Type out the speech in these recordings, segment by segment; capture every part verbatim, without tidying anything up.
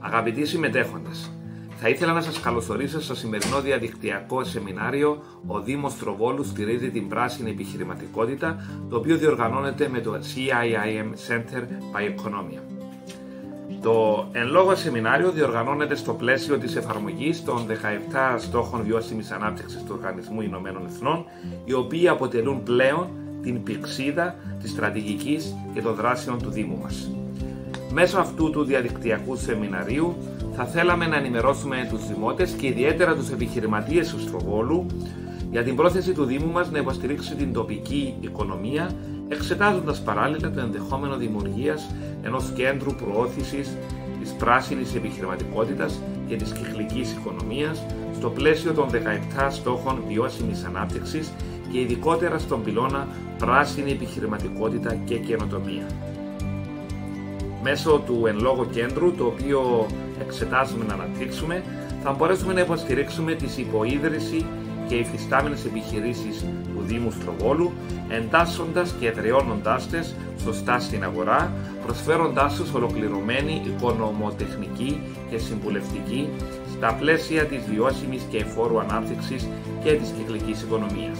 Αγαπητοί συμμετέχοντες, θα ήθελα να σας καλωσορίσω στο σημερινό διαδικτυακό σεμινάριο «Ο Δήμος Τροβόλου στηρίζει την πράσινη επιχειρηματικότητα», το οποίο διοργανώνεται με το σι άι άι εμ Center by Economia. Το εν λόγω σεμινάριο διοργανώνεται στο πλαίσιο της εφαρμογής των δεκαεπτά στόχων βιώσιμης ανάπτυξης του Οργανισμού Ηνωμένων Εθνών, οι οποίοι αποτελούν πλέον την πυξίδα της στρατηγικής και των δράσεων του Δήμου μας. Μέσω αυτού του διαδικτυακού σεμιναρίου θα θέλαμε να ενημερώσουμε τους δημότες και ιδιαίτερα τους επιχειρηματίες του Στροβόλου για την πρόθεση του Δήμου μας να υποστηρίξει την τοπική οικονομία, εξετάζοντας παράλληλα το ενδεχόμενο δημιουργίας ενός κέντρου προώθησης της πράσινης επιχειρηματικότητας και της κυκλικής οικονομίας στο πλαίσιο των δεκαεπτά στόχων βιώσιμης ανάπτυξης και ειδικότερα στον πυλώνα πράσινη επιχειρηματικότητα και καινοτομία. Μέσω του εν λόγω κέντρου, το οποίο εξετάζουμε να αναπτύξουμε, θα μπορέσουμε να υποστηρίξουμε τις υποίδρυση και υφιστάμενες επιχειρήσεις του Δήμου Στροβόλου, εντάσσοντας και εδραιώνοντάς τες σωστά στην αγορά, προσφέροντάς τους ολοκληρωμένη οικονομοτεχνική και συμβουλευτική στα πλαίσια της βιώσιμης και εφόρου ανάπτυξης και της κυκλικής οικονομίας.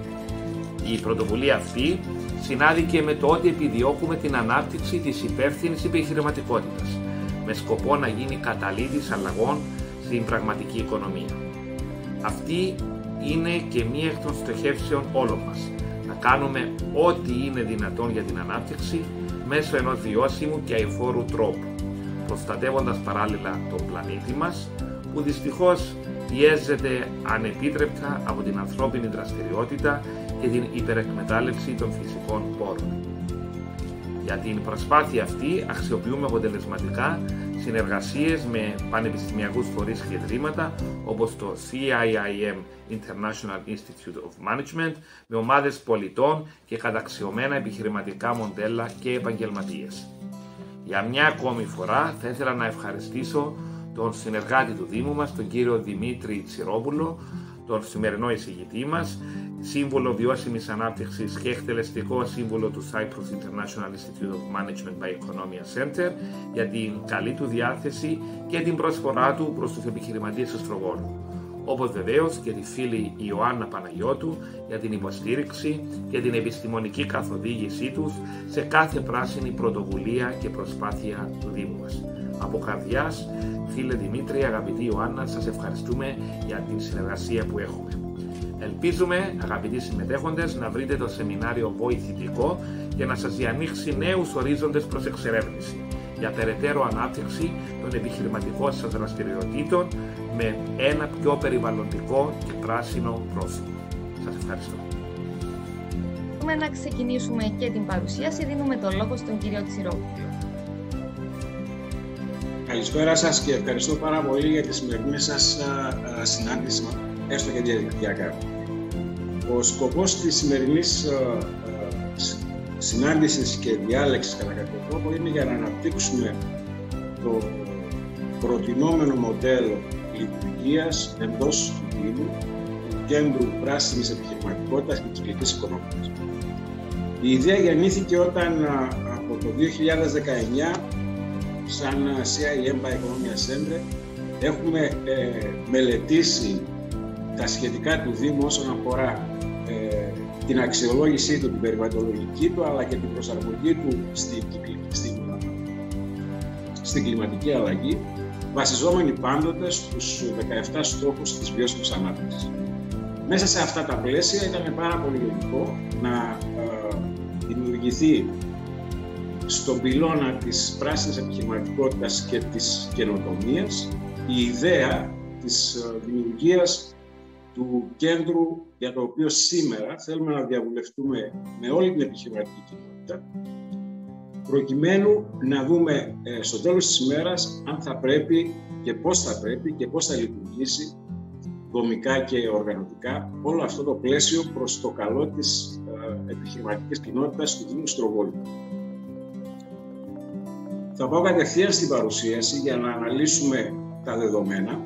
Η πρωτοβουλία αυτή συνάδει με το ότι επιδιώκουμε την ανάπτυξη της υπεύθυνης επιχειρηματικότητας, με σκοπό να γίνει καταλύτης αλλαγών στην πραγματική οικονομία. Αυτή είναι και μία εκ των στοχεύσεων όλων μας, να κάνουμε ό,τι είναι δυνατόν για την ανάπτυξη μέσω ενός βιώσιμου και αειφόρου τρόπου, προστατεύοντας παράλληλα τον πλανήτη μας, που δυστυχώς πιέζεται ανεπίτρεπτα από την ανθρώπινη δραστηριότητα και την υπερεκμετάλλευση των φυσικών πόρων. Για την προσπάθεια αυτή αξιοποιούμε αποτελεσματικά συνεργασίες με πανεπιστημιακούς φορείς και ιδρύματα όπως το σι άι άι εμ International Institute of Management, με ομάδες πολιτών και καταξιωμένα επιχειρηματικά μοντέλα και επαγγελματίες. Για μια ακόμη φορά θα ήθελα να ευχαριστήσω τον συνεργάτη του Δήμου μας, τον κύριο Δημήτρη Τσιρόπουλο, τον σημερινό εισηγητή μας, σύμβουλο βιώσιμης ανάπτυξης και εκτελεστικό σύμβουλο του Cyprus International Institute of Management by Economia Center, για την καλή του διάθεση και την προσφορά του προς τους επιχειρηματίες του Στροβόλου. Όπως βεβαίως και τη φίλη Ιωάννα Παναγιώτου για την υποστήριξη και την επιστημονική καθοδήγησή τους σε κάθε πράσινη πρωτοβουλία και προσπάθεια του Δήμου μας. Από καρδιάς, φίλε Δημήτρη, αγαπητή Ιωάννα, σας ευχαριστούμε για την συνεργασία που έχουμε. Ελπίζουμε, αγαπητοί συμμετέχοντες, να βρείτε το σεμινάριο βοηθητικό και να σας διανοίξει νέους ορίζοντες προς εξερεύνηση για περαιτέρω ανάπτυξη των επιχειρηματικών σας δραστηριοτήτων με ένα πιο περιβαλλοντικό και πράσινο πρόσωπο. Σας ευχαριστώ. Μπορούμε να ξεκινήσουμε και την παρουσίαση. Δίνουμε το λόγο στον κύριο Τσιρόπουλο. Καλησπέρα σας και ευχαριστώ πάρα πολύ για τη σημερινή σας α, α, συνάντηση, έστω και διαδικτυακά. Ο σκοπός της σημερινής α, α, συνάντησης και διάλεξης κατά κάποιο τρόπο είναι για να αναπτύξουμε το προτινόμενο μοντέλο λειτουργίας εντός του Δήμου, του Κέντρου Πράσινης Επιχειρηματικότητας και της Κυκλικής Οικονομίας. Η ιδέα γεννήθηκε όταν α, από το δύο χιλιάδες δεκαεννιά σαν σι άι εμ by Economia Center έχουμε ε, μελετήσει τα σχετικά του Δήμου όσον αφορά ε, την αξιολόγησή του, την περιβαλλοντολογική του, αλλά και την προσαρμογή του στην, στην, στην κλιματική αλλαγή, βασιζόμενοι πάντοτε στους δεκαεπτά στόχους της βιώσιμης ανάπτυξης. Μέσα σε αυτά τα πλαίσια ήταν πάρα πολύ λογικό να ε, δημιουργηθεί στον πυλώνα της πράσινης επιχειρηματικότητας και της καινοτομίας η ιδέα της δημιουργίας του κέντρου, για το οποίο σήμερα θέλουμε να διαβουλευτούμε με όλη την επιχειρηματική κοινότητα, προκειμένου να δούμε ε, στο τέλος της ημέρας αν θα πρέπει και πώς θα πρέπει και πώς θα λειτουργήσει δομικά και οργανωτικά όλο αυτό το πλαίσιο προς το καλό της ε, επιχειρηματικής κοινότητας του Δήμου Στροβόλου. Θα πάω κατευθείαν στην παρουσίαση για να αναλύσουμε τα δεδομένα.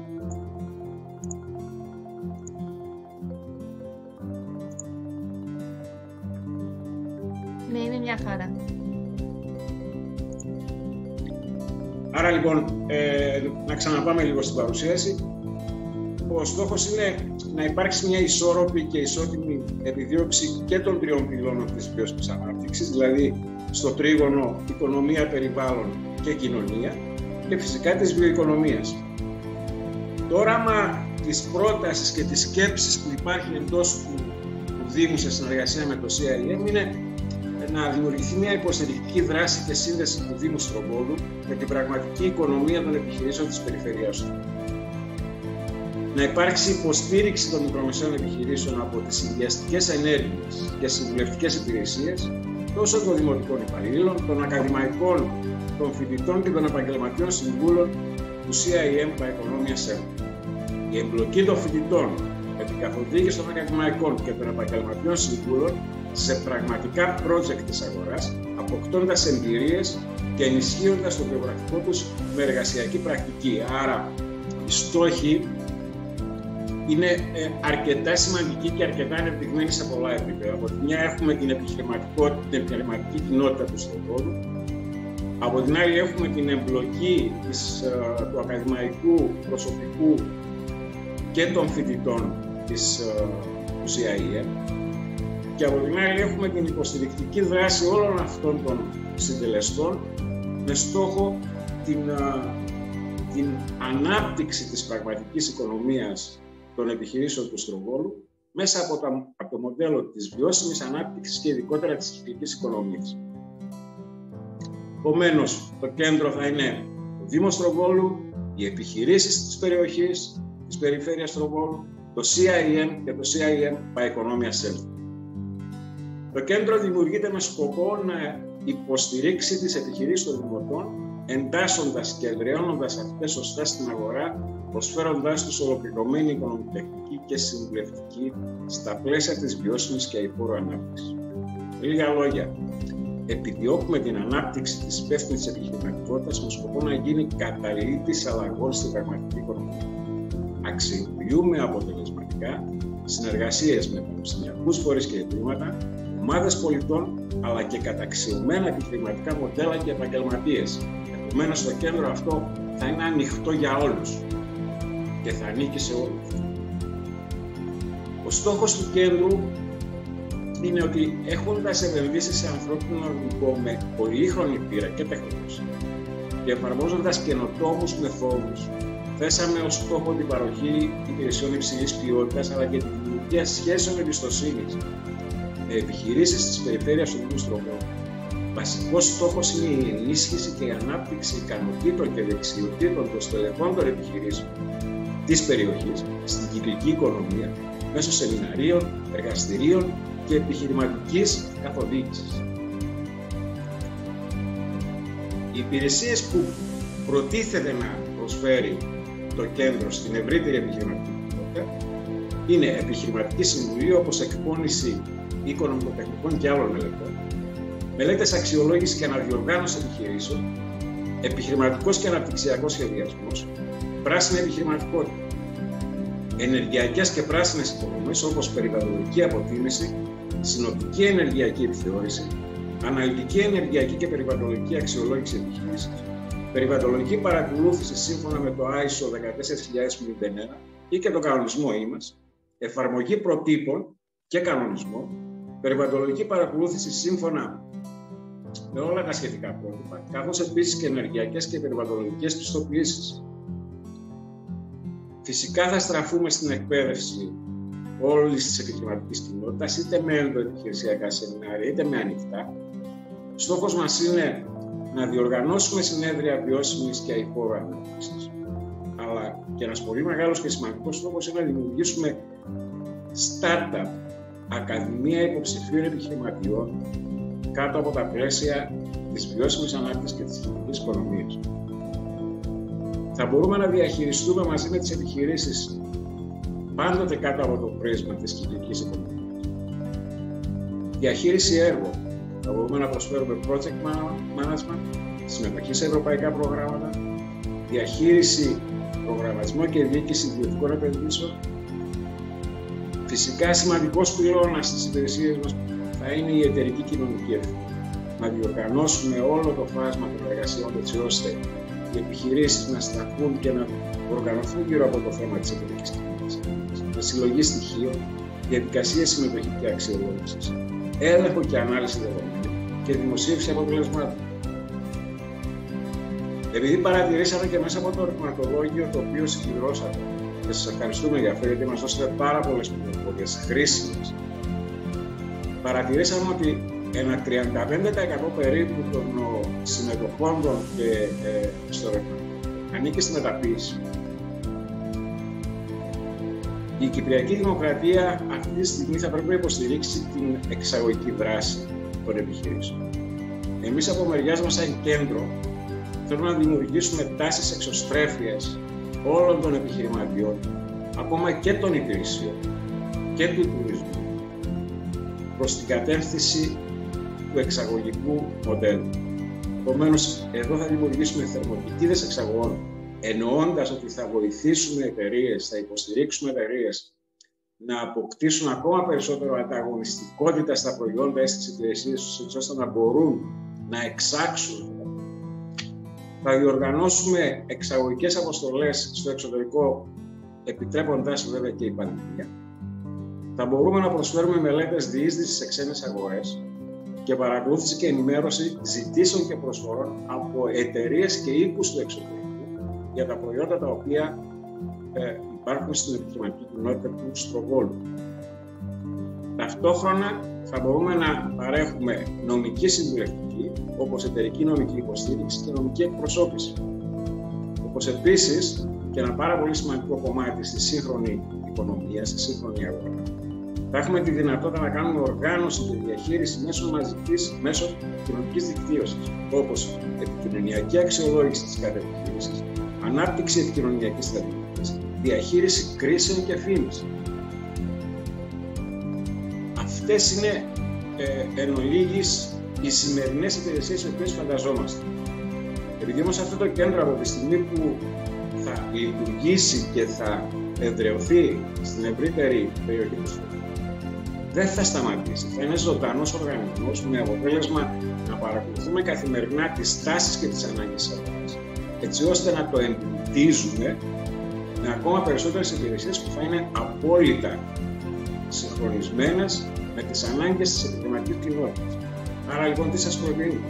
Ναι, είναι μια χαρά. Άρα λοιπόν, ε, να ξαναπάμε λίγο στην παρουσίαση. Ο στόχος είναι να υπάρξει μια ισόρροπη και ισότιμη επιδίωξη και των τριών πυλώνων της βιώσιμης ανάπτυξης, δηλαδή στο τρίγωνο οικονομία, περιβάλλον και κοινωνία, και φυσικά της βιοοικονομίας. Το όραμα της πρότασης και της σκέψης που υπάρχει εντός του, του Δήμου σε συνεργασία με το σι άι εμ είναι να δημιουργηθεί μια υποστηρικτική δράση και σύνδεση του Δήμου Στρογγόλου με την πραγματική οικονομία των επιχειρήσεων της περιφέρειας του. Να υπάρξει υποστήριξη των μικρομεσαίων επιχειρήσεων από τις συνδυαστικές ενέργειες και συμβουλευτικές υπηρεσίες τόσο των δημοτικών υπαλλήλων, των ακαδημαϊκών, των φοιτητών και των επαγγελματιών συμβούλων του σι άι εμ Paeconomia Center. Η εμπλοκή των φοιτητών με την καθοδήγηση των ακαδημαϊκών και των επαγγελματιών συμβούλων σε πραγματικά project της αγοράς, αποκτώντας εμπειρίες και ενισχύοντας το βιογραφικό τους με εργασιακή πρακτική. Άρα, οι στόχοι είναι αρκετά σημαντικοί και αρκετά ανεπτυγμένοι σε πολλά επίπεδα. Από τη μια έχουμε την, την επιχειρηματική κοινότητα του Στρογγόλου, από την άλλη έχουμε την εμπλοκή της, του ακαδημαϊκού προσωπικού και των φοιτητών της, του σι άι εμ, και από την άλλη έχουμε την υποστηρικτική δράση όλων αυτών των συντελεστών με στόχο την, την ανάπτυξη της πραγματικής οικονομίας των επιχειρήσεων του Στρογγόλου μέσα από, τα, από το μοντέλο της βιώσιμης ανάπτυξης και ειδικότερα της κυκλικής οικονομίας. Επομένως, το κέντρο θα είναι το Δήμο Στρογγόλου, οι επιχειρήσεις της περιοχής, της περιφέρειας Στρογγόλου, το σι άι εμ και το σι άι εμ Paeconomia Center. Το κέντρο δημιουργείται με σκοπό να υποστηρίξει τις επιχειρήσεις των δημοτών, εντάσσοντας και εδραιώνοντας αυτές σωστά στην αγορά, προσφέροντάς τους ολοκληρωμένη οικονομική και συμβουλευτική στα πλαίσια της βιώσιμης και αειφόρου ανάπτυξης. Με λίγα λόγια, επιδιώκουμε την ανάπτυξη της υπεύθυνης επιχειρηματικότητας με σκοπό να γίνει καταλήτης αλλαγών στην πραγματική οικονομία. Αξιοποιούμε αποτελεσματικά συνεργασίες με πανεπιστημιακούς φορείς και ιδρύματα, ομάδες πολιτών, αλλά και καταξιωμένα επιχειρηματικά μοντέλα και επαγγελματίες. Επομένως, το κέντρο αυτό θα είναι ανοιχτό για όλους και θα ανήκει σε όλους. Ο στόχος του κέντρου είναι ότι, έχοντας επενδύσει σε ανθρώπινο υλικό με πολύχρονη πείρα και τεχνογνωσία και εφαρμόζοντας καινοτόμους μεθόδους, θέσαμε ως στόχο την παροχή υπηρεσιών υψηλής ποιότητας, αλλά και τη δημιουργία σχέσεων εμπιστοσύνης με επιχειρήσεις της περιφέρειας του Δήμου Στρογγόλου. Βασικός στόχος είναι η ενίσχυση και η ανάπτυξη ικανοτήτων και δεξιοτήτων των στελεχών των επιχειρήσεων της περιοχής στην κυκλική οικονομία μέσω σεμιναρίων, εργαστηρίων και επιχειρηματικής καθοδήγησης. Οι υπηρεσίες που προτίθεται να προσφέρει το κέντρο στην ευρύτερη επιχειρηματική κοινότητα είναι επιχειρηματική συμβουλή, όπως εκπώνηση οικονομικοτεχνικών και άλλων μελετών, μελέτες αξιολόγηση και αναδιοργάνωση επιχειρήσεων, επιχειρηματικός και αναπτυξιακός σχεδιασμός, πράσινη επιχειρηματικότητα, ενεργειακές και πράσινες υποδομές όπως περιβαλλοντική αποτίμηση, συνοπτική ενεργειακή επιθεώρηση, αναλυτική ενεργειακή και περιβαλλοντική αξιολόγηση επιχειρήσεων, περιβαλλοντική παρακολούθηση σύμφωνα με το άισο δεκατέσσερα χιλιάδες ένα ή και τον κανονισμό ΙΜΑΣ, εφαρμογή προτύπων και κανονισμών, περιβαλλοντική παρακολούθηση σύμφωνα με όλα τα σχετικά πρότυπα, καθώς επίσης και ενεργειακές και περιβαλλοντικές πιστοποιήσεις. Φυσικά θα στραφούμε στην εκπαίδευση όλης της επιχειρηματικής κοινότητας, είτε με ενδοεπιχειρησιακά σεμινάρια, είτε με ανοιχτά. Στόχος μας είναι να διοργανώσουμε συνέδρια βιώσιμης και αειφόρου ανάπτυξης. Αλλά και ένας πολύ μεγάλος και σημαντικός στόχος είναι να δημιουργήσουμε startup, ακαδημία υποψηφίων επιχειρηματιών κάτω από τα πλαίσια της βιώσιμης ανάπτυξης και της κοινωνικής οικονομίας. Θα μπορούμε να διαχειριστούμε μαζί με τις επιχειρήσεις πάντοτε κάτω από το πρίσμα της κυκλικής οικονομίας. Διαχείριση έργων. Θα μπορούμε να προσφέρουμε project management, συμμετοχή σε ευρωπαϊκά προγράμματα, διαχείριση, προγραμματισμό και διοίκηση ιδιωτικών επενδύσεων. Φυσικά, σημαντικός πυλώνας στις υπηρεσίες μας θα είναι η εταιρική κοινωνική ευθύνη. Να διοργανώσουμε όλο το φάσμα των εργασιών έτσι ώστε οι επιχειρήσεις να σταθούν και να οργανωθούν γύρω από το θέμα της εταιρικής κοινωνικής, με συλλογή στοιχείων, διαδικασίες συμμετοχής και αξιολόγησης, έλεγχο και ανάλυση δεδομένων και δημοσίευση αποτελεσμάτων. Επειδή παρατηρήσατε και μέσα από το ερωτηματολόγιο το οποίο συγκεντρώσατε, και σας ευχαριστούμε για αυτό γιατί μας δώσατε πάρα πολλές πληροφορίες χρήσιμες, παρατηρήσαμε ότι ένα τριάντα πέντε τοις εκατό περίπου των συμμετοχόντων και ε, στο ερωτηματολόγιο ανήκει στη μεταποίηση. Η Κυπριακή Δημοκρατία αυτή τη στιγμή θα πρέπει να υποστηρίξει την εξαγωγική δράση των επιχειρήσεων. Εμείς από μεριάς μας, σαν κέντρο, θέλουμε να δημιουργήσουμε τάσεις εξωστρέφειας όλων των επιχειρηματιών, ακόμα και των υπηρεσιών και του τουρισμού, προς την κατεύθυνση του εξαγωγικού μοντέλου. Επομένως, εδώ θα δημιουργήσουμε θερμοκοιτίδες εξαγωγών, εννοώντας ότι θα βοηθήσουμε εταιρείες, θα υποστηρίξουμε εταιρείες να αποκτήσουν ακόμα περισσότερο ανταγωνιστικότητα στα προϊόντα ή στις υπηρεσίες τους, έτσι ώστε να μπορούν να εξάξουν. Θα διοργανώσουμε εξαγωγικές αποστολές στο εξωτερικό, επιτρέποντας βέβαια και η πανδημία. Θα μπορούμε να προσφέρουμε μελέτες διείσδυσης σε ξένες αγορές και παρακολούθηση και ενημέρωση ζητήσεων και προσφορών από εταιρείες και οίκους του εξωτερικού για τα προϊόντα τα οποία ε, υπάρχουν στην επιχειρηματική κοινότητα του Στροβόλου. Ταυτόχρονα θα μπορούμε να παρέχουμε νομική συμβουλευτική, όπως εταιρική νομική υποστήριξη και νομική εκπροσώπηση. Όπως επίσης και ένα πάρα πολύ σημαντικό κομμάτι στη σύγχρονη οικονομία, στη σύγχρονη αγορά, θα έχουμε τη δυνατότητα να κάνουμε οργάνωση και διαχείριση μέσω μαζικής, μέσω κοινωνικής δικτύωσης, όπως επικοινωνιακή αξιολόγηση της κάθε επιχείρησης, ανάπτυξη επικοινωνιακής στρατηγικής, διαχείριση κρίσεων και φήμης. Αυτές είναι ε, εν ολίγης οι σημερινές υπηρεσίες τις οποίες φανταζόμαστε. Επειδή όμως αυτό το κέντρο από τη στιγμή που θα λειτουργήσει και θα εδραιωθεί στην ευρύτερη περιοχή του Στροβόλου, δεν θα σταματήσει. Θα είναι ζωντανός οργανισμός με αποτέλεσμα να παρακολουθούμε καθημερινά τις τάσεις και τις ανάγκες της αγοράς, έτσι ώστε να το εμπλουτίζουμε με ακόμα περισσότερες υπηρεσίες που θα είναι απόλυτα συγχρονισμένες με τις ανάγκες της επιχειρηματικής κοινότητας. Άρα λοιπόν τι σας προτείνω?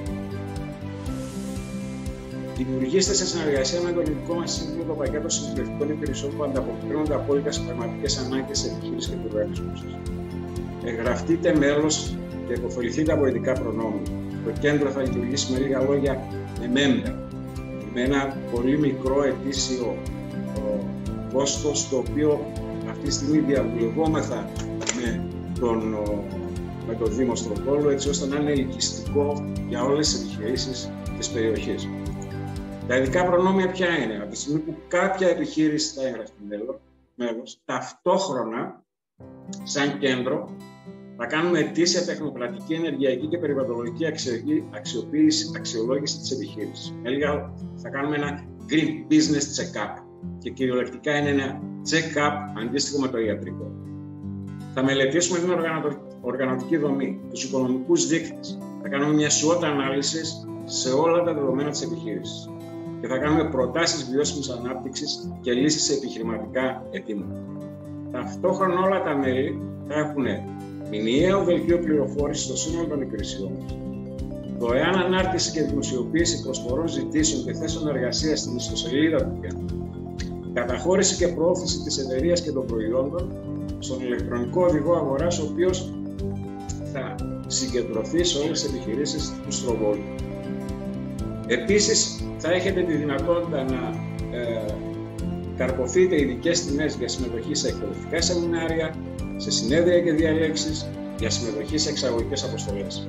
Δημιουργήστε σε συνεργασία με το ελληνικό μας σύμβουλο το πακέτο συμβουλευτικών υπηρεσιών που ανταποκρίνονται απόλυτα στις πραγματικές ανάγκες της επιχείρησης και του οργανισμού σας. Εγγραφτείτε μέλος και επωφεληθείτε από ειδικά προνόμια. Το κέντρο θα λειτουργήσει με λίγα λόγια με member, με ένα πολύ μικρό ετήσιο κόστος, το οποίο αυτή τη στιγμή διαβουλευόμεθα με τον, με τον Δήμο Στροβόλου, έτσι ώστε να είναι ελκυστικό για όλες τις επιχειρήσεις της περιοχής. Τα ειδικά προνόμια ποια είναι? Από τη στιγμή που κάποια επιχείρηση θα εγγραφεί μέλος, ταυτόχρονα, σαν κέντρο, θα κάνουμε ετήσια τεχνοκρατική, ενεργειακή και περιβαλλοντολογική αξιοποίηση, αξιολόγηση της επιχείρησης. Με λίγα, θα κάνουμε ένα Green Business Check-up και κυριολεκτικά είναι ένα check-up αντίστοιχο με το ιατρικό. Θα μελετήσουμε την οργανωτική δομή, τους οικονομικούς δείκτες. Θα κάνουμε μια SWOT ανάλυση σε όλα τα δεδομένα της επιχείρησης και θα κάνουμε προτάσεις βιώσιμης ανάπτυξης και λύσεις σε επιχειρηματικά αιτήματα. Ταυτόχρονα όλα τα μέλη θα έχουν μηνιαίο δελτίο πληροφόρησης στο σύνολο των υπηρεσιών, δωρεάν ανάρτηση και δημοσιοποίηση προσφορών, ζητήσεων και θέσεων εργασίας στην ιστοσελίδα του κέντρου, καταχώρηση και προώθηση της εταιρείας και των προϊόντων στον ηλεκτρονικό οδηγό αγοράς, ο οποίος θα συγκεντρωθεί σε όλες τις επιχειρήσεις του Στροβόλου. Επίσης, θα έχετε τη δυνατότητα να ε, καρποθείτε ειδικές τιμές για συμμετοχή σε εκπαιδευτικά σεμινάρια, σε συνέδρια και διαλέξεις, για συμμετοχή σε εξαγωγικές αποστολές.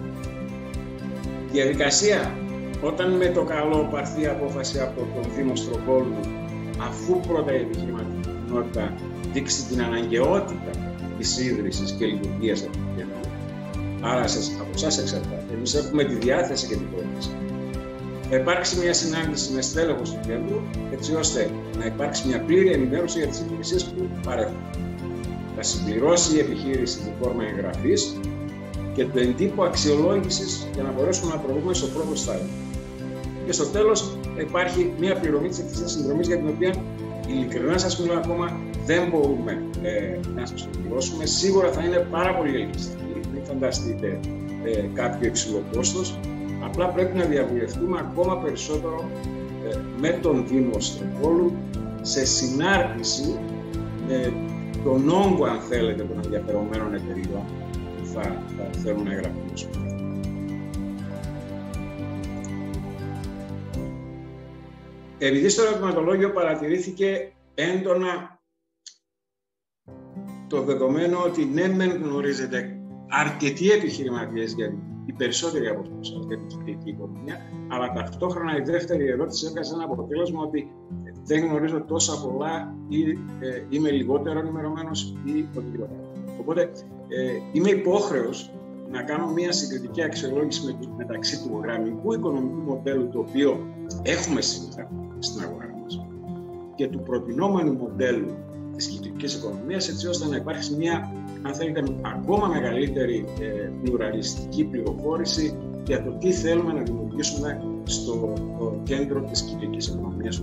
Διαδικασία, όταν με το καλό πάρθει απόφαση από τον Δήμο Στροβόλου, αφού πρώτα η επιχειρηματική κοινότητα δείξει την αναγκαιότητα της ίδρυσης και λειτουργίας του κέντρου, άρα σας, από εσάς εξαρτάται, εμείς έχουμε τη διάθεση και την πρόταση. Θα υπάρξει μια συνάντηση με στέλεχος του κέντρου, έτσι ώστε να υπάρξει μια πλήρη ενημέρωση για τις υπηρεσίες που παρέχουν. Θα συμπληρώσει η επιχείρηση τη φόρμα εγγραφής και το εντύπω αξιολόγησης για να μπορέσουμε να προβούμε στο πρώτο στάδιο. και στο τέλος υπάρχει μια πληρωμή της ευθύνης συνδρομής για την οποία ειλικρινά σας μιλώ ακόμα δεν μπορούμε ε, να σας το πληρώσουμε. Σίγουρα θα είναι πάρα πολύ ελκυστική, μην φανταστείτε ε, κάποιο υψηλό κόστος. Απλά πρέπει να διαβουλευτούμε ακόμα περισσότερο ε, με τον Δήμο Στροβόλου σε συνάρτηση ε, τον όγκο, αν θέλετε, των ενδιαφερομένων εταιρείων που θα, θα θέλουν να εγγραφούν. Επειδή στο ερωτηματολόγιο παρατηρήθηκε έντονα το δεδομένο ότι ναι, μεν γνωρίζετε αρκετοί επιχειρηματίες, γιατί οι περισσότεροι από αυτούς για την κυκλική οικονομία, αλλά ταυτόχρονα η δεύτερη ερώτηση έβγαζε ένα αποτέλεσμα ότι δεν γνωρίζω τόσα πολλά ή ε, είμαι λιγότερο ενημερωμένος ή οτιδήποτε. Οπότε ε, είμαι υπόχρεος να κάνω μια συγκριτική αξιολόγηση με, μεταξύ του γραμμικού οικονομικού μοντέλου, το οποίο έχουμε σήμερα στην αγορά μας, και του προτινόμενου μοντέλου της κυκλικής οικονομίας, έτσι ώστε να υπάρξει μια, αν θέλετε, ακόμα μεγαλύτερη ε, πλουραλιστική πληροφόρηση για το τι θέλουμε να δημιουργήσουμε στο το κέντρο της κυκλικής οικονομίας.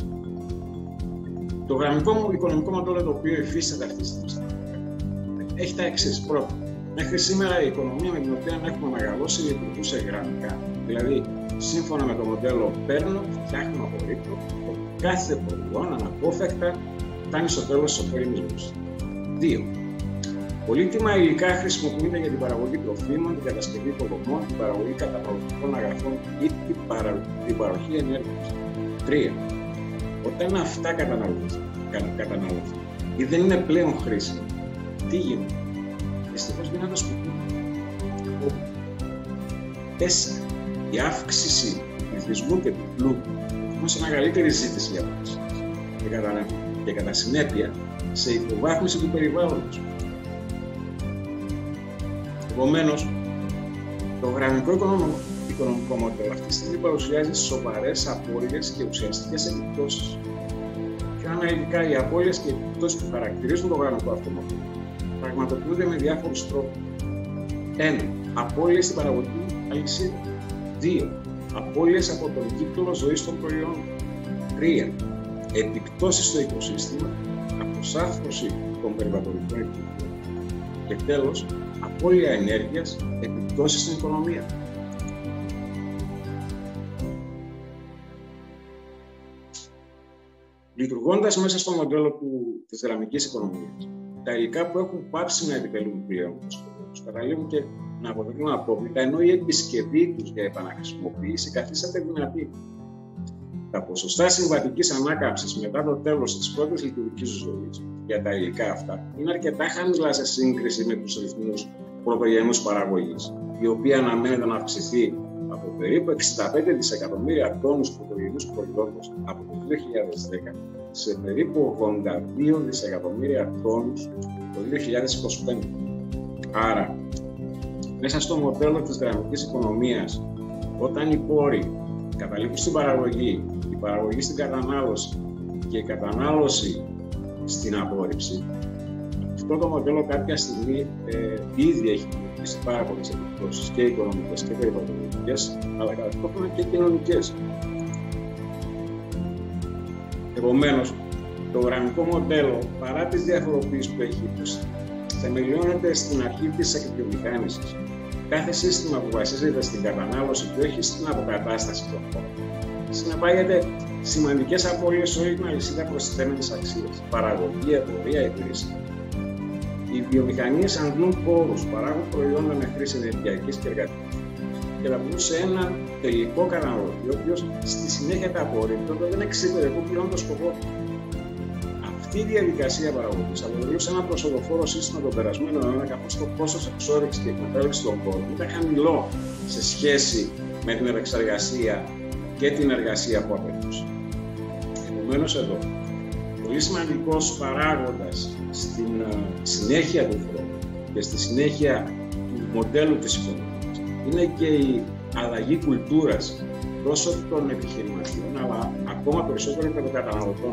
Το γραμμικό οικονομικό μοντέλο, το οποίο υφίσταται αυτή τη στιγμή, έχει τα εξής. Πρώτον, μέχρι σήμερα η οικονομία με την οποία έχουμε μεγαλώσει λειτουργούσε γραμμικά. Δηλαδή, σύμφωνα με το μοντέλο παίρνω, φτιάχνω, απορρίπτω, κάθε προϊόν αναπόφευκτα φτάνει στο τέλος της ωφέλιμης. Δύο. Πολύτιμα υλικά χρησιμοποιούνται για την παραγωγή τροφίμων, την κατασκευή υποδομών, την παραγωγή καταναλωτικών αγαθών ή την, παρα... την παροχή ενέργειας. Τρία. Όταν αυτά καταναλωθούν ή δεν είναι πλέον χρήσιμα, τι γίνεται? Δυστυχώς γίνεται σκουπίδι. Τέσσερα. Η αύξηση του πληθυσμού και του πλούτου οδηγούν σε μεγαλύτερη ζήτηση για μας και κατά, και κατά συνέπεια σε υποβάθμιση του περιβάλλοντος. Επομένως, το γραμμικό οικονομικό, οικονομικό μοντέλο αυτή τη στιγμή παρουσιάζει σοβαρές απώλειες και ουσιαστικές επιπτώσεις. Πιο αναλυτικά, οι απώλειες και οι επιπτώσεις που χαρακτηρίζουν το γραμμικό αυτό μοντέλο πραγματοποιούνται με διάφορους τρόπους. Ένα. Απώλειες στην παραγωγική αλυσίδα. Δύο. Απώλειες από τον κύκλο ζωής των προϊόντων. Τρία. Επιπτώσεις στο οικοσύστημα, αποσάρθρωση των περιβαλλοντικών εκπομπών. Και τέλος, απώλεια ενέργειας, επιπτώσεις στην οικονομία. Λειτουργώντας μέσα στο μοντέλο του, της γραμμικής οικονομίας, τα υλικά που έχουν πάψει να επιτελούν πλέον τους καταλήγουν και να αποτελούν απόβλητα, ενώ η επισκευή τους για επαναχρησιμοποίηση καθίσταται δυνατή. Τα ποσοστά συμβατικής ανάκαμψης μετά το τέλος της πρώτης λειτουργικής ζωής για τα υλικά αυτά είναι αρκετά χαμηλά σε σύγκριση με τους ρυθμούς πρωτογενούς παραγωγής, η οποία αναμένεται να αυξηθεί από περίπου εξήντα πέντε δισεκατομμύρια τόνους πρωτογενούς προϊόντος από το δύο χιλιάδες δέκα σε περίπου ογδόντα δύο δισεκατομμύρια τόνους το δύο χιλιάδες είκοσι πέντε. Άρα, μέσα στο μοντέλο της γραμμικής οικονομίας, όταν οι πόροι καταλήγουν στην παραγωγή, η παραγωγή στην κατανάλωση και η κατανάλωση στην απόρριψη, αυτό το μοντέλο κάποια στιγμή ε, ήδη έχει δημιουργήσει πάρα πολλές επιπτώσεις και οικονομικές και περιβαλλοντικές, αλλά ταυτόχρονα και κοινωνικές. Επομένως, το γραμμικό μοντέλο, παρά τις διαφοροποιήσεις που έχει, θεμελιώνεται στην αρχή της εκβιομηχάνησης. Κάθε σύστημα που βασίζεται στην κατανάλωση και όχι στην αποκατάσταση των χώρων συνεπάγεται σημαντικές απώλειες σε όλη την αλυσίδα προστιθέμενης αξίας, παραγωγή, εμπορία, υπηρεσία. Οι βιομηχανίες αντλούν πόρους, παράγουν προϊόντα με χρήση ενεργειακής και εργατικής και τα πουλούν σε έναν τελικό καταναλωτή, ο οποίος στη συνέχεια τα απορρίπτει όταν δεν εξυπηρετούν πλέον το σκοπό του. Αυτή η διαδικασία παραγωγής αποτελούσε ένα προσοδοφόρο σύστημα τον περασμένο αιώνα, καθώς το κόστος εξόρυξης και εκμετάλλευσης των πόρων ήταν χαμηλό σε σχέση με την επεξεργασία και την εργασία που απαιτούσε. Επομένως, εδώ, πολύ σημαντικός παράγοντας στην συνέχεια του χρόνου και στη συνέχεια του μοντέλου της οικονομίας είναι και η αλλαγή κουλτούρας τόσο των επιχειρηματιών, αλλά ακόμα περισσότερο και των καταναλωτών.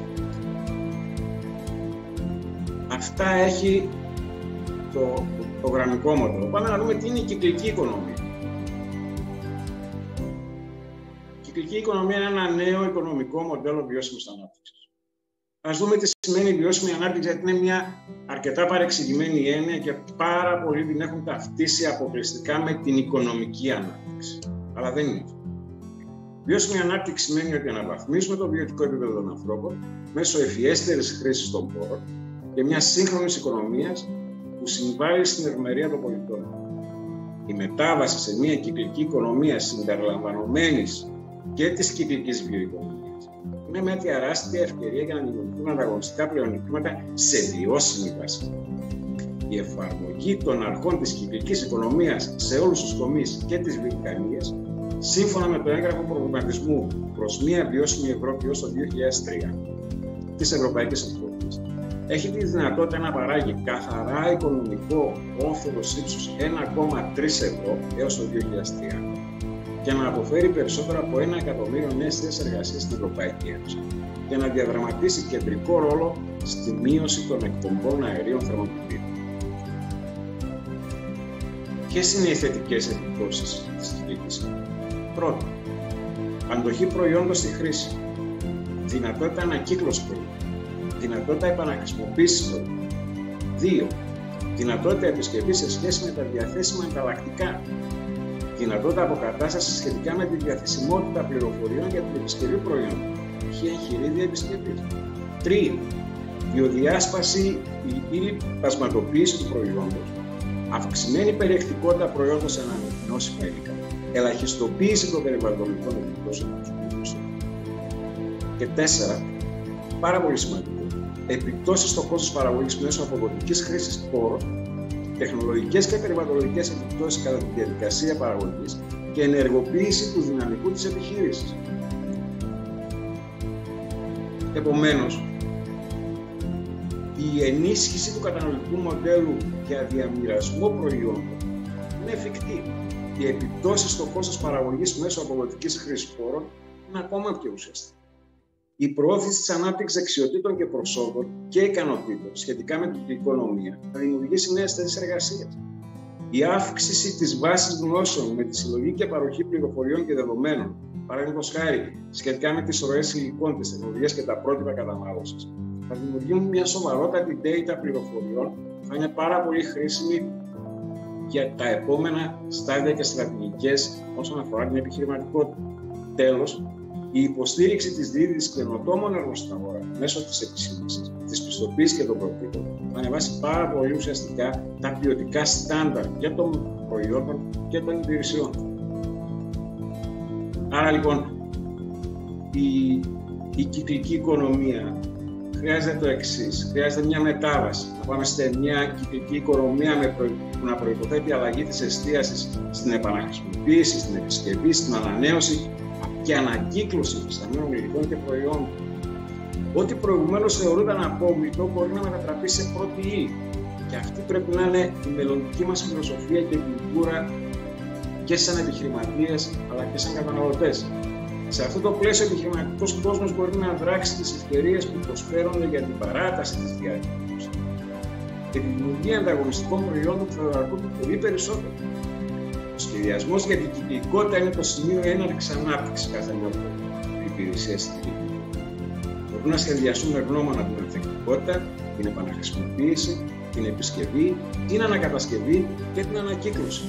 Αυτά έχει το, το, το γραμμικό μοντέλο. Πάμε να δούμε τι είναι η κυκλική οικονομία. Η κυκλική οικονομία είναι ένα νέο οικονομικό μοντέλο βιώσιμης ανάπτυξης. Ας δούμε τι σημαίνει βιώσιμη ανάπτυξη, γιατί είναι μια αρκετά παρεξηγημένη έννοια και πάρα πολλοί την έχουν ταυτίσει αποκλειστικά με την οικονομική ανάπτυξη. Αλλά δεν είναι αυτό. Βιώσιμη ανάπτυξη σημαίνει ότι αναβαθμίζουμε το βιωτικό επίπεδο των ανθρώπων μέσω ευφιέστερης χρήσης των πόρων και μιας σύγχρονης οικονομίας που συμβάλλει στην ευημερία των πολιτών. Η μετάβαση σε μια κυκλική οικονομία συμπεριλαμβανομένης και της κυκλικής βιοοικονομίας είναι μια τεράστια ευκαιρία για να δημιουργηθούν ανταγωνιστικά πλεονεκτήματα σε βιώσιμη βάση. Η εφαρμογή των αρχών της κυκλικής οικονομίας σε όλους τους τομείς και τις βιομηχανίες, σύμφωνα με το έγγραφο προγραμματισμού προς μια βιώσιμη Ευρώπη ως το δύο χιλιάδες τρία της Ευρωπαϊκής Επιτροπής, έχει τη δυνατότητα να παράγει καθαρά οικονομικό όφελος ύψους ένα κόμμα τρία ευρώ έως το δύο χιλιάδες τριάντα και να αποφέρει περισσότερο από ένα εκατομμύριο νέες θέσεις εργασίας στην Ευρωπαϊκή Ένωση και να διαδραματίσει κεντρικό ρόλο στη μείωση των εκπομπών αερίων θερμοκηπίου. Ποιες είναι οι θετικές επιπτώσεις της κυκλικής οικονομίας? Πρώτον, αντοχή προϊόντων στη χρήση, δυνατότητα ανακύκλωσης προϊόντων, δυνατότητα επαναχρησιμοποίησης προϊόντων. Δύο, δυνατότητα επισκευής σε σχέση με τα διαθέσιμα ανταλλακτικά, δυνατότητα αποκατάστασης σχετικά με τη διαθεσιμότητα πληροφοριών για την επισκευή προϊόντων, π.χ. εγχειρίδια επισκευής. Τρία, βιοδιάσπαση ή λιπασματοποίηση του προϊόντος, αυξημένη περιεκτικότητα προϊόντων σε ανανεώσιμα υλικά, ελαχιστοποίηση των περιβαλλοντικών επιπτώσεων του. Και τέσσερα, πάρα πολύ σημαντικό, επιπτώσεις στο κόστος παραγωγής μέσω αποδοτικής χρήσης πόρων, τεχνολογικές και περιβαλλοντικές επιπτώσεις κατά τη διαδικασία παραγωγής και ενεργοποίηση του δυναμικού της επιχείρησης. Επομένως, η ενίσχυση του καταναλωτικού μοντέλου για διαμοιρασμό προϊόντων είναι εφικτή. Οι επιπτώσεις στο κόστος παραγωγής μέσω αποδοτικής χρήσης πόρων είναι ακόμα πιο ουσιαστική. Η προώθηση της ανάπτυξης δεξιοτήτων και προσόντων και ικανοτήτων σχετικά με την οικονομία θα δημιουργήσει νέες θέσεις εργασίας. Η αύξηση της βάσης γνώσεων με τη συλλογή και παροχή πληροφοριών και δεδομένων, παραδείγματος χάρη σχετικά με τις ροές υλικών, τις τεχνολογίες και τα πρότυπα κατανάλωσης, θα δημιουργούν μια σοβαρότατη data πληροφοριών που θα είναι πάρα πολύ χρήσιμη για τα επόμενα στάδια και στρατηγικές όσον αφορά την επιχειρηματικότητα. Τέλος, η υποστήριξη της διείσδυσης καινοτόμων έργων στην αγορά μέσω της επισήμανσης, της πιστοποίησης και των προτύπων θα ανεβάσει πάρα πολύ ουσιαστικά τα ποιοτικά στάνταρ και των προϊόντων και των υπηρεσιών. Άρα λοιπόν, η, η κυκλική οικονομία χρειάζεται το εξής, χρειάζεται μια μετάβαση, να πάμε σε μια κυκλική οικονομία με προ... που να προϋποθέτει αλλαγή της εστίασης στην επαναχρησιμοποίηση, στην επισκευή, στην ανανέωση και ανακύκλωση υφισταμένων υλικών και προϊόντων. Ό,τι προηγουμένως θεωρούνταν απόβλητο μπορεί να μετατραπεί σε πρώτη ύλη. Και αυτή πρέπει να είναι η μελλοντική μας φιλοσοφία και κουλτούρα και σαν επιχειρηματίες αλλά και σαν καταναλωτές. Σε αυτό το πλαίσιο, ο επιχειρηματικός κόσμος μπορεί να δράξει τις ευκαιρίες που προσφέρονται για την παράταση της διάρκειας και τη δημιουργία ανταγωνιστικών προϊόντων που θα δρακούν πολύ περισσότερο. Ο σχεδιασμός για την κυκλικότητα είναι το σημείο έναρξης ανάπτυξης κάθε μια υπηρεσία στην κυκλική. Μπορούν να σχεδιαστούν με γνώμονα την ανθεκτικότητα, την επαναχρησιμοποίηση, την επισκευή, την ανακατασκευή και την ανακύκλωση.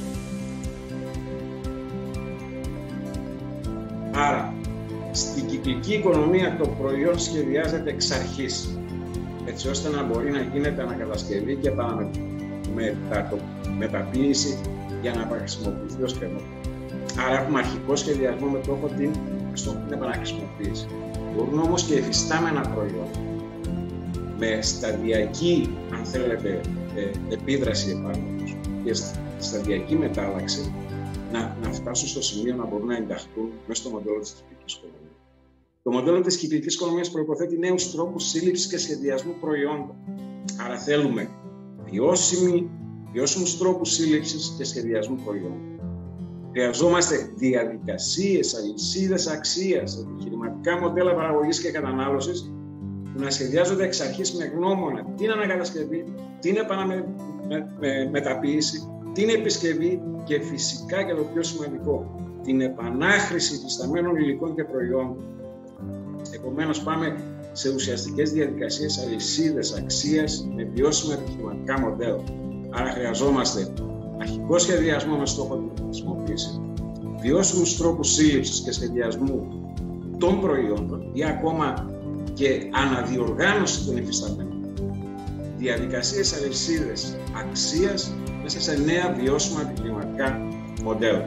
Άρα, στην κυκλική οικονομία το προϊόν σχεδιάζεται εξ αρχής, έτσι ώστε να μπορεί να γίνεται ανακατασκευή και μεταποίηση για να επαναχρησιμοποιηθεί ως καινούργιο. Άρα έχουμε αρχικό σχεδιασμό με στόχο την, την επαναχρησιμοποίηση. Μπορούν όμως και εφιστάμενα προϊόντα με σταδιακή, αν θέλετε, ε, επίδραση επάνω τους και σταδιακή μετάλλαξη να, να φτάσουν στο σημείο να μπορούν να ενταχθούν μέσα στο μοντέλο της κυκλικής οικονομίας. Το μοντέλο της κυκλικής οικονομίας προϋποθέτει νέους τρόπους σύλληψης και σχεδιασμού προϊόντων. Άρα θέλουμε βιώσιμη βιώσιμους τρόπους σύλληψης και σχεδιασμού προϊόντων. Χρειαζόμαστε διαδικασίες, αλυσίδες αξίας, επιχειρηματικά μοντέλα παραγωγής και κατανάλωσης που να σχεδιάζονται εξ αρχής με γνώμονα την ανακατασκευή, την με, με, μεταποίηση, την επισκευή και φυσικά και το πιο σημαντικό, την επανάχρηση υφισταμένων υλικών και προϊόντων. Επομένως, πάμε σε ουσιαστικές διαδικασίες, αλυσίδες αξίας με βιώσιμα επιχειρηματικά μοντέλα. Άρα χρειαζόμαστε αρχικό σχεδιασμό με στόχο την χρησιμοποίηση, βιώσιμους τρόπους σύλληψης και σχεδιασμού των προϊόντων ή ακόμα και αναδιοργάνωση των υφισταμένων, διαδικασίες αλυσίδες αξίας μέσα σε νέα βιώσιμα επιχειρηματικά μοντέλα.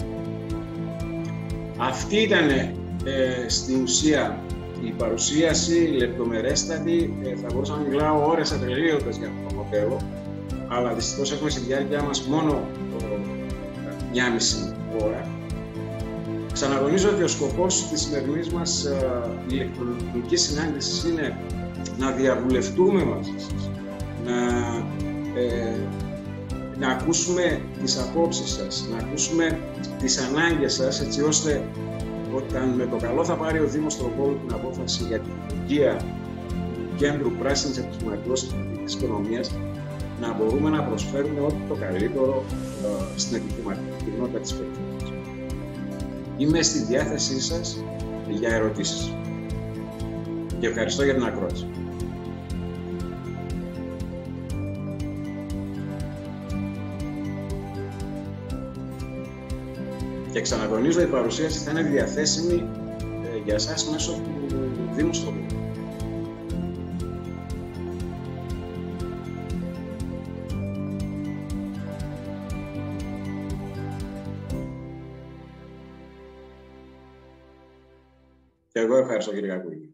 Αυτή ήταν ε, στην ουσία η παρουσίαση, λεπτομερέστατη. Ε, θα μπορούσα να μιλάω ώρες ατελείωτες για αυτό το μοντέλο, αλλά δυστυχώς έχουμε στη διάρκεια μας μόνο ε, μια μισή ώρα. Ξανατονίζω ότι ο σκοπός της σημερινής μας ε, ηλεκτρονικής συνάντησης είναι να διαβουλευτούμε μαζί σας, να, ε, να ακούσουμε τις απόψεις σας, να ακούσουμε τις ανάγκες σας, έτσι ώστε όταν με το καλό θα πάρει ο Δήμος Τροβόλου την απόφαση για τη λειτουργία του Κέντρου Πράσινης Επιχειρηματικότητας και Οικονομίας, να μπορούμε να προσφέρουμε ό,τι το καλύτερο ε, στην επιχειρηματική κοινότητα της περιοχής. Είμαι στη διάθεσή σας για ερωτήσεις. Και ευχαριστώ για την ακρόαση. Και ξανατονίζω, η παρουσίαση θα είναι διαθέσιμη ε, για εσάς μέσω του Δήμου Στροβόλου. Και εγώ ευχαριστώ, κύριε Κακούλη.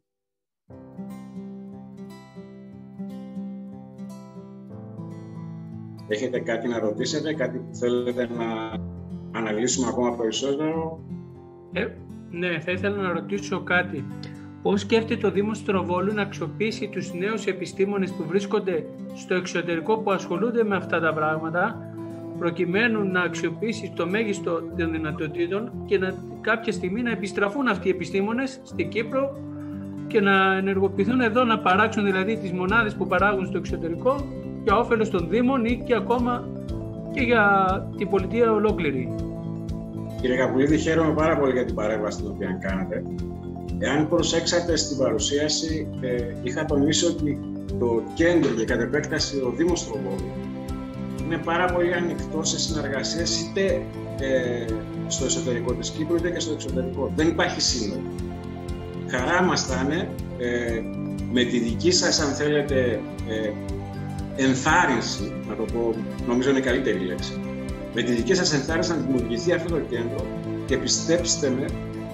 Έχετε κάτι να ρωτήσετε, κάτι που θέλετε να αναλύσουμε ακόμα περισσότερο? Ε, ναι, θα ήθελα να ρωτήσω κάτι. Πώς σκέφτεται ο Δήμος Στροβόλου να αξιοποιήσει τους νέους επιστήμονες που βρίσκονται στο εξωτερικό, που ασχολούνται με αυτά τα πράγματα, προκειμένου να αξιοποιήσει το μέγιστο των δυνατοτήτων και να κάποια στιγμή να επιστραφούν αυτοί οι επιστήμονες στην Κύπρο και να ενεργοποιηθούν εδώ, να παράξουν δηλαδή τις μονάδες που παράγουν στο εξωτερικό για όφελος των Δήμων ή και ακόμα και για την πολιτεία ολόκληρη. Κύριε Καπουλίδη, χαίρομαι πάρα πολύ για την παρέμβαση την οποία κάνατε. Εάν προσέξατε στην παρουσίαση, ε, είχα τονίσει ότι το κέντρο και κατ' επέκταση ο Δήμος Τροβόλου είναι πάρα πολύ ανοιχτό σε συνεργασίες είτε ε, στο εσωτερικό της Κύπρου είτε και στο εξωτερικό. Δεν υπάρχει σύνορο. Χαρά μας θα είναι ε, με τη δική σας, αν θέλετε, ε, ενθάρρυνση, να το πω, νομίζω είναι η καλύτερη λέξη, με τη δική σας ενθάρρυνση να δημιουργηθεί αυτό το κέντρο, και πιστέψτε με,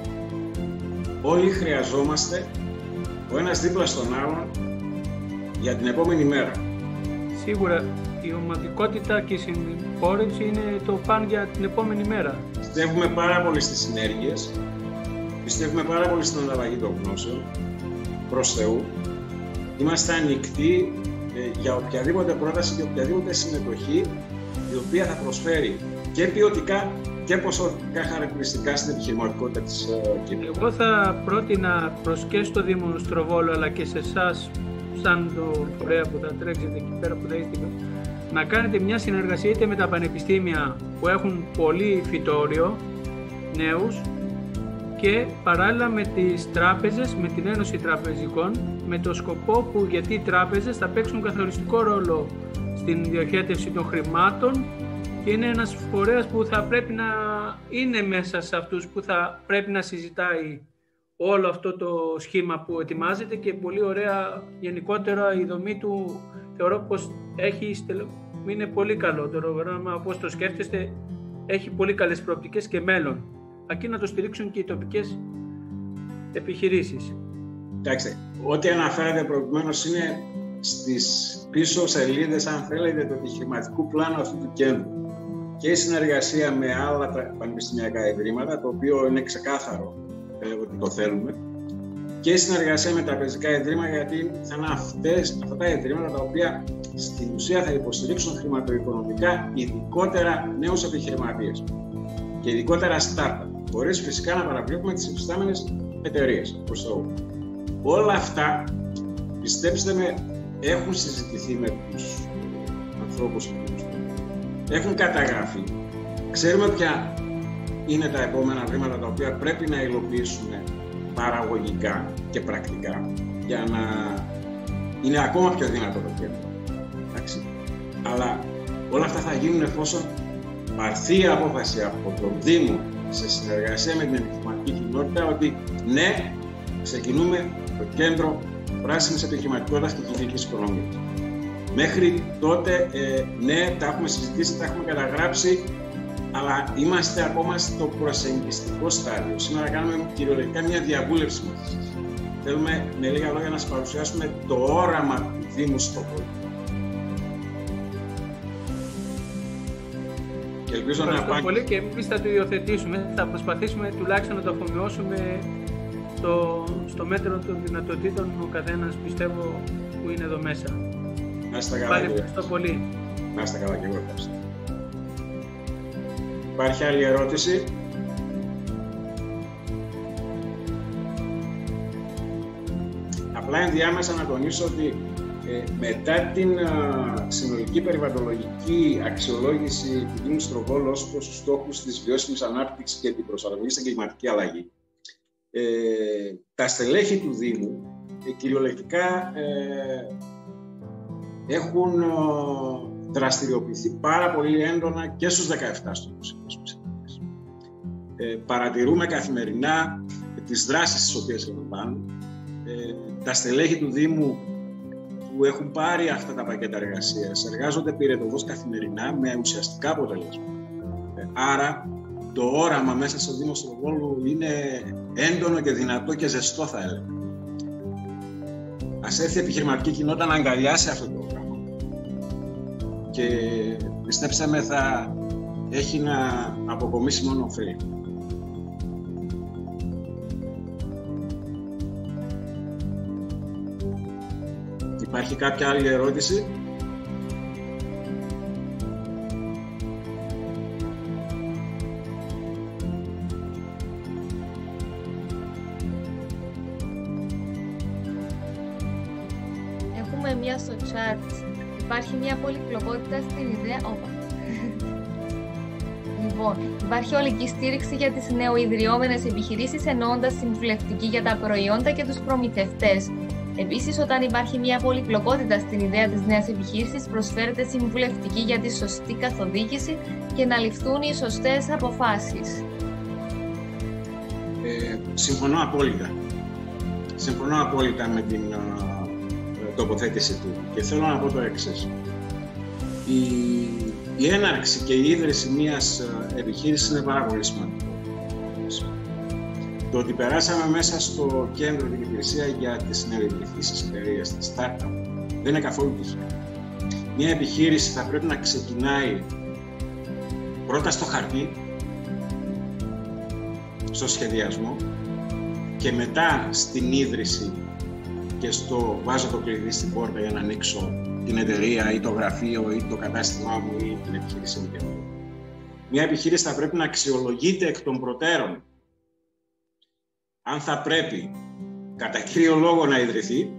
όλοι χρειαζόμαστε ο ένας δίπλα στον άλλον για την επόμενη μέρα. Σίγουρα η ομαδικότητα και η συμπόρευση είναι το παν για την επόμενη μέρα. Πιστεύουμε πάρα πολύ στις συνέργειες, πιστεύουμε πάρα πολύ στην ανταλλαγή των γνώσεων, προς Θεού. Είμαστε ανοιχτοί ε, για οποιαδήποτε πρόταση και οποιαδήποτε συμμετοχή η οποία θα προσφέρει και ποιοτικά και ποσοτικά χαρακτηριστικά στην επιχειρηματικότητα της ε, Κύπρου. Εγώ θα πρότεινα προς και στο Δήμο Στροβόλου αλλά και σε εσάς, σαν το φορέα που θα τρέξετε εκεί πέρα που θα είστε, να κάνετε μια συνεργασία είτε με τα πανεπιστήμια που έχουν πολύ φυτόριο, νέους, και παράλληλα με τις τράπεζες, με την Ένωση Τραπεζικών, με το σκοπό που, γιατί οι τράπεζες θα παίξουν καθοριστικό ρόλο στην διοχέτευση των χρημάτων και είναι ένας φορέας που θα πρέπει να είναι μέσα σε αυτούς που θα πρέπει να συζητάει όλο αυτό το σχήμα που ετοιμάζεται, και πολύ ωραία γενικότερα η δομή του θεωρώ πως έχει, είναι πολύ καλό το πρόγραμμα, όπως το σκέφτεστε, έχει πολύ καλές προοπτικές και μέλλον. Ακεί να το στηρίξουν και οι τοπικές επιχειρήσεις. Κοιτάξτε, ό,τι αναφέρατε προηγουμένως είναι στις πίσω σελίδες, αν θέλετε, του επιχειρηματικού πλάνου αυτού του κέντρου. Και η συνεργασία με άλλα πανεπιστημιακά ιδρύματα, το οποίο είναι ξεκάθαρο ε, ότι το θέλουμε, και η συνεργασία με τραπεζικά ιδρύματα, γιατί θα είναι αυτές, αυτά τα ιδρύματα τα οποία στην ουσία θα υποστηρίξουν χρηματοοικονομικά ειδικότερα νέους επιχειρηματίες και ειδικότερα startup, χωρίς φυσικά να παραβλέπουμε τις υφιστάμενες εταιρείες. Όλα αυτά, πιστέψτε με, έχουν συζητηθεί με τους ανθρώπους έχουν καταγραφεί. Ξέρουμε ποια είναι τα επόμενα βήματα τα οποία πρέπει να υλοποιήσουμε παραγωγικά και πρακτικά για να είναι ακόμα πιο δυνατό το κέντρο. Εντάξει. Αλλά όλα αυτά θα γίνουν εφόσον πάρθει η απόφαση από τον Δήμο σε συνεργασία με την επιχειρηματική κοινότητα ότι ναι, ξεκινούμε το κέντρο πράσινης επιχειρηματικότητας και κυκλικής οικονομίας. Μέχρι τότε, ε, ναι, τα έχουμε συζητήσει, τα έχουμε καταγράψει, αλλά είμαστε ακόμα στο προσεγγιστικό στάδιο. Σήμερα κάνουμε κυριολεκτικά μια διαβούλευση μαζί σας. Θέλουμε με λίγα λόγια να σας παρουσιάσουμε το όραμα του Δήμου στο πόλη. Και ελπίζω να πάει πολύ και εμείς θα το υιοθετήσουμε. Θα προσπαθήσουμε τουλάχιστον να το αφομοιώσουμε στο, στο μέτρο των δυνατοτήτων ο καθένας, πιστεύω, που είναι εδώ μέσα. Να είστε καλά. Ευχαριστώ πολύ. Να είστε καλά και εγώ ευχαριστώ. Υπάρχει άλλη ερώτηση? Απλά ενδιάμεσα να τονίσω ότι ε, μετά την α, συνολική περιβαλλοντολογική αξιολόγηση του Δήμου Στροβόλου ως προς τους στόχους της βιώσιμης ανάπτυξης και την προσαρμογή στην κλιματική αλλαγή, ε, τα στελέχη του Δήμου ε, κυριολεκτικά ε, έχουν ε, δραστηριοποιηθεί πάρα πολύ έντονα και στους δεκαεπτά στόχους. Ε, παρατηρούμε καθημερινά τις δράσεις τις οποίες λαμβάνουν. Ε, τα στελέχη του Δήμου που έχουν πάρει αυτά τα πακέτα εργασίας εργάζονται πυρετωδώς καθημερινά με ουσιαστικά αποτελέσματα. Ε, άρα το όραμα μέσα στο Δήμο Στροβόλου είναι έντονο και δυνατό και ζεστό, θα έλεγα. Ας έρθει η επιχειρηματική κοινότητα να αγκαλιάσει αυτό το όραμα και πιστέψτε με, θα έχει να αποκομίσει μόνο ωφέλη. Υπάρχει κάποια άλλη ερώτηση? Έχουμε μία στο chat. Υπάρχει μία πολυπλοκότητα στην ιδέα. Όπα. Λοιπόν, υπάρχει ολική στήριξη για τις νεοειδρυόμενες επιχειρήσεις, εννοώντας συμβουλευτική για τα προϊόντα και τους προμηθευτές. Επίσης, όταν υπάρχει μια πολυπλοκότητα στην ιδέα της νέας επιχείρησης, προσφέρεται συμβουλευτική για τη σωστή καθοδήγηση και να ληφθούν οι σωστές αποφάσεις. Ε, συμφωνώ απόλυτα. Συμφωνώ απόλυτα με την uh, τοποθέτηση του και θέλω να πω το εξής. Η, η έναρξη και η ίδρυση μιας uh, επιχείρησης είναι πάρα πολύ σημαντικό. Το ότι περάσαμε μέσα στο κέντρο την υπηρεσία για τις νεοειδρυθήσεις εταιρείες, τις startup, δεν είναι καθόλου τυχαίο. Μια επιχείρηση θα πρέπει να ξεκινάει πρώτα στο χαρτί, στο σχεδιασμό και μετά στην ίδρυση και στο βάζω το κλειδί στην πόρτα για να ανοίξω την εταιρεία ή το γραφείο ή το κατάστημά μου ή την επιχείρηση μου. Μια επιχείρηση θα πρέπει να αξιολογείται εκ των προτέρων αν θα πρέπει κατά κύριο λόγο να ιδρυθεί,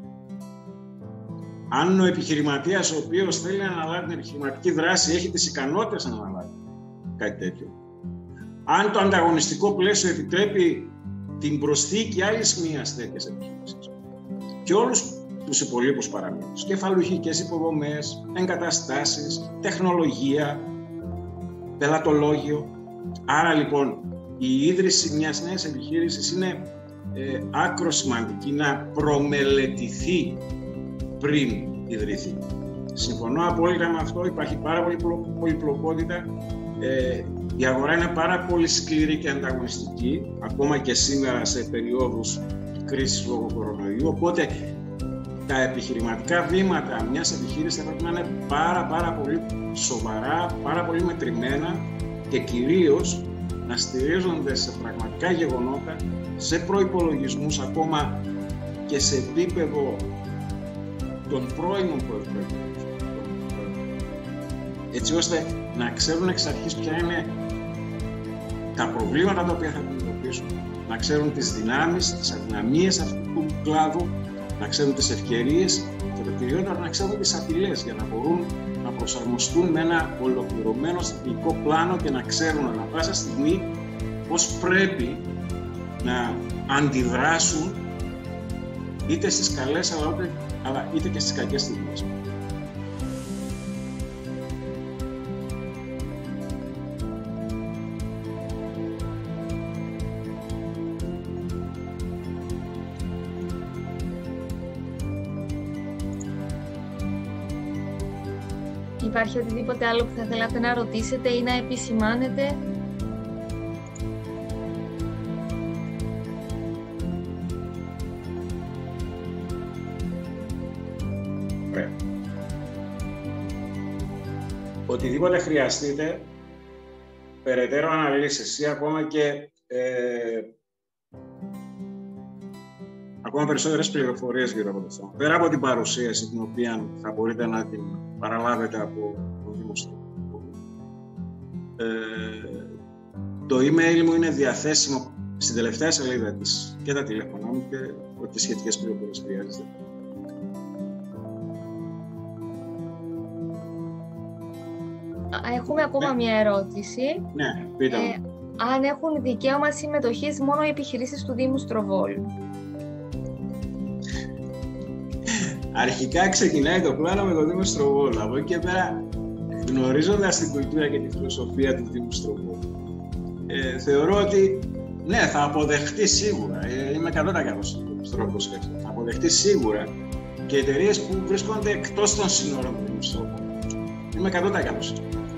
αν ο επιχειρηματίας ο οποίος θέλει να αναλάβει την επιχειρηματική δράση έχει τις ικανότητες να αναλάβει κάτι τέτοιο, αν το ανταγωνιστικό πλαίσιο επιτρέπει την προσθήκη άλλης μιας τέτοιας επιχείρησης και όλους τους υπολείπους παραμέτρους, κεφαλουχικές υποδομές, εγκαταστάσεις, τεχνολογία, πελατολόγιο. Άρα λοιπόν η ίδρυση μιας νέας επιχείρησης είναι ε, άκρο σημαντική να προμελετηθεί πριν ιδρυθεί. Συμφωνώ απόλυτα με αυτό, υπάρχει πάρα πολύ πολυπλοκότητα. Ε, η αγορά είναι πάρα πολύ σκληρή και ανταγωνιστική, ακόμα και σήμερα σε περιόδους κρίσης λόγω κορονοϊού, οπότε τα επιχειρηματικά βήματα μιας επιχείρησης θα πρέπει να είναι πάρα πάρα πολύ σοβαρά, πάρα πολύ μετρημένα και κυρίως να στηρίζονται σε πραγματικά γεγονότα, σε προϋπολογισμούς, ακόμα και σε επίπεδο των πρώιμων προϋπολογισμών, έτσι ώστε να ξέρουν εξ αρχής ποια είναι τα προβλήματα τα οποία θα αντιμετωπίσουν, να ξέρουν τις δυνάμεις, τις αδυναμίες αυτού του κλάδου, να ξέρουν τις ευκαιρίες και το κυριότερο να ξέρουν τις απειλές για να μπορούν να προσαρμοστούν με ένα ολοκληρωμένο στρατηγικό πλάνο και να ξέρουν ανά πάσα στιγμή πώς πρέπει να αντιδράσουν είτε στις καλές αλλά, αλλά είτε και στις κακές στιγμές. Υπάρχει οτιδήποτε άλλο που θα θέλατε να ρωτήσετε ή να επισημάνετε? Ωραία. Οτιδήποτε χρειαστείτε, περαιτέρω αναλύσεις ή ακόμα και ε, ακόμα περισσότερες πληροφορίες γύρω από το θέμα. Πέρα από την παρουσίαση, την οποία θα μπορείτε να την παραλάβετε από το Δήμο Στροβόλου. Ε, το email μου είναι διαθέσιμο στην τελευταία σελίδα της και τα τηλέφωνά μου και ό,τι σχετικές πληροφορίες χρειάζεται. Έχουμε ακόμα ναι. μια ερώτηση. Ναι, πείτε μου. Ε, αν έχουν δικαίωμα συμμετοχής μόνο οι επιχειρήσεις του Δήμου Στροβόλου? Αρχικά ξεκινάει το πλάνο με το Δήμο Στροβόλου. Από εκεί και πέρα, γνωρίζοντας την κουλτούρα και τη φιλοσοφία του Δήμου Στροβόλου, ε, θεωρώ ότι ναι, θα αποδεχτεί σίγουρα. Ε, είμαι εκατό τοις εκατό στον τρόπο σκέψης. Θα αποδεχτεί σίγουρα και εταιρείες που βρίσκονται εκτός των σύνορων του Δήμου Στροβόλου. Είμαι εκατό τοις εκατό.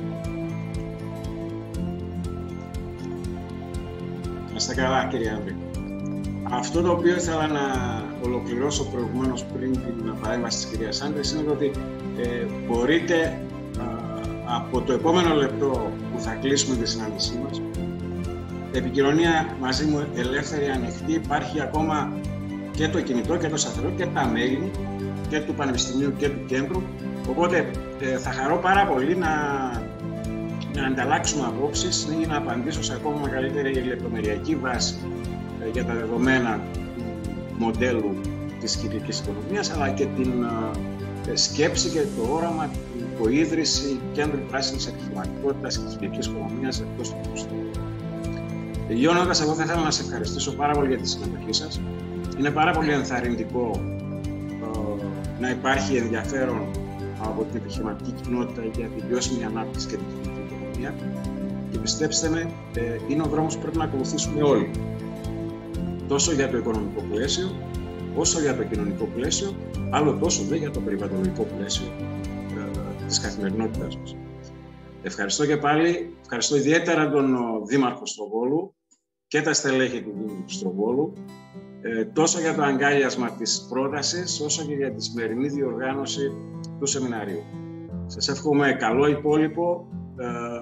Να είστε καλά, κύριε Άνδρη. Αυτό το οποίο ήθελα να ολοκληρώσω προηγουμένως πριν την παρέμβαση της κυρίας Άντρης είναι ότι ε, μπορείτε α, από το επόμενο λεπτό που θα κλείσουμε τη συνάντησή μας, επικοινωνία μαζί μου ελεύθερη, ανοιχτή, υπάρχει ακόμα και το κινητό και το σταθερό και τα mail και του Πανεπιστημίου και του Κέντρου, οπότε ε, θα χαρώ πάρα πολύ να, να ανταλλάξουμε απόψεις ή να απαντήσω σε ακόμα μεγαλύτερη λεπτομεριακή βάση ε, για τα δεδομένα του μοντέλου της κυκλικής οικονομίας, αλλά και την ε, σκέψη και το όραμα, την υποίδρυση κέντρου πράσινης επιχειρηματικότητας και της κυκλικής οικονομίας εκτός του Στροβόλου. Τελειώνοντας, εγώ θα ήθελα να σας ευχαριστήσω πάρα πολύ για τη συμμετοχή σας. Είναι πάρα πολύ ενθαρρυντικό ε, να υπάρχει ενδιαφέρον από την επιχειρηματική κοινότητα για την βιώσιμη ανάπτυξη και την κυκλική οικονομία. Και πιστέψτε με, ε, είναι ο δρόμος που πρέπει να ακολουθήσουμε όλοι. Τόσο για το οικονομικό πλαίσιο, όσο για το κοινωνικό πλαίσιο, άλλο τόσο δε για το περιβαλλοντικό πλαίσιο ε, της καθημερινότητάς μας. Ευχαριστώ και πάλι. Ευχαριστώ ιδιαίτερα τον Δήμαρχο Στροβόλου και τα στελέχη του Δήμου Στροβόλου, ε, τόσο για το αγκάλιασμα της πρότασης, όσο και για τη σημερινή διοργάνωση του σεμιναρίου. Σας εύχομαι καλό υπόλοιπο ε,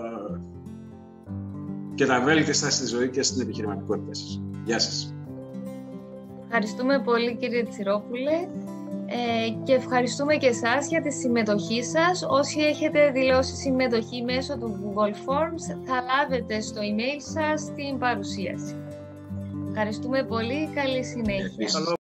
και τα βέλτιστα στη ζωή και στην επιχειρηματικότητα σας. Γεια σας. Ευχαριστούμε πολύ, κύριε Τσιρόπουλε, ε, και ευχαριστούμε και εσάς για τη συμμετοχή σας. Όσοι έχετε δηλώσει συμμετοχή μέσω του Google Forms, θα λάβετε στο email σας την παρουσίαση. Ευχαριστούμε πολύ. Καλή συνέχεια.